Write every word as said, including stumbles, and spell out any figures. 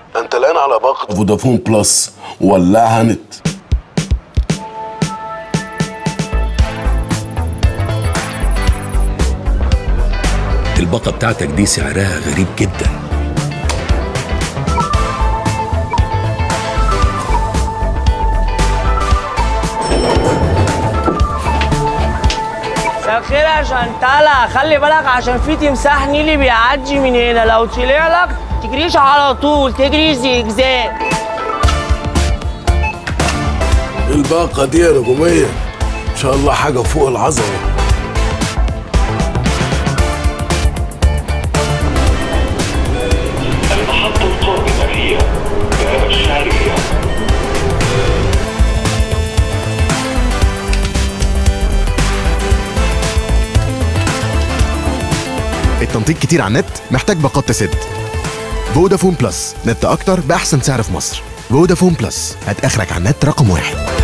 انت الان على باقة فودافون بلس، ولعها نت. الباقة بتاعتك دي سعرها غريب جدا. مساء الخير يا شنتالة، خلي بالك عشان في تمساح نيلي بيعدي من هنا، لو طلع لك تجريش على طول، تجري زجزاج. الباقة دي يا نجومية ان شاء الله حاجة فوق العظمة. المحطة القادمة هي باب الشعرية. التنطيط كتير على النت، محتاج باقات تسد. فودافون بلس، نت اكتر باحسن سعر في مصر. فودافون بلس، هات اخرك على النت رقم واحد.